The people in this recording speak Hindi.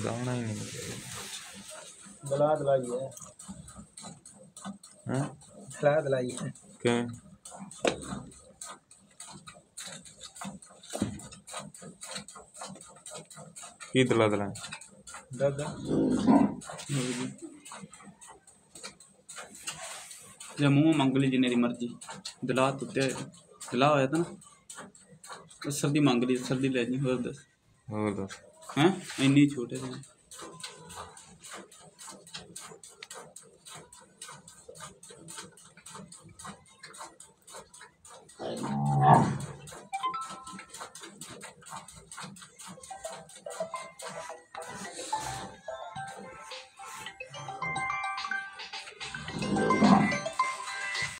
दाना ही नहीं दला दलाई है हैं दला दलाई है क्या की दला दला दादा या मुंह मंग ली जिन्ने दी मर्जी दला तुत्ते दला होया था ना सर्दी मंग ली सर्दी ले जी होर दस और दस हैं इन्नी छोटे थे